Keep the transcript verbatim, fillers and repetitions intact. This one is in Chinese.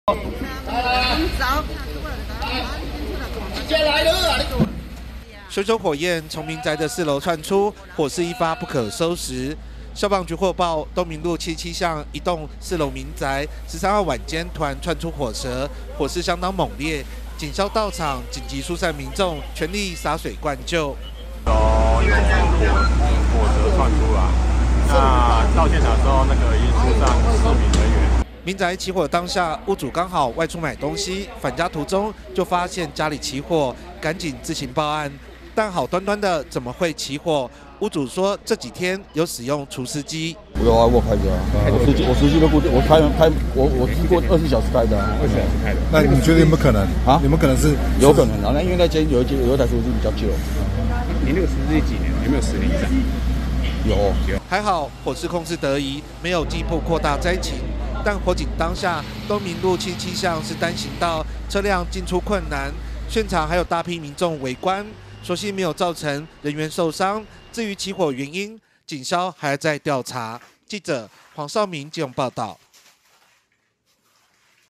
熊熊火焰从民宅的四楼窜出，火势一发不可收拾。消防局获报，东明路七七巷一栋四楼民宅，十三号晚间突然窜出火舌，火势相当猛烈。警消到场，紧急疏散民众，全力洒水灌救。 有有火火舌窜出来，那到现场的时候，那个已经疏散四名人员。 民宅起火当下，屋主刚好外出买东西，返家途中就发现家里起火，赶紧自行报案。但好端端的怎么会起火？屋主说这几天有使用除湿机。 有啊，我开着啊，我实际我实际都固定，我开开我我经过二十四小时开的、啊， 二十四小时开的。那你觉得有没有可能啊？有没有可能是？ 有可能啊，那因为那间有一间有一台除湿机比较旧。 你那个除湿机几年？有没有十年以上？ 有。 还好火势控制得宜，没有进一步扩大灾情。但火警当下，东明路七七巷是单行道，车辆进出困难，现场还有大批民众围观。所幸没有造成人员受伤。至于起火原因，警消还在调查。记者黄少明基隆报道。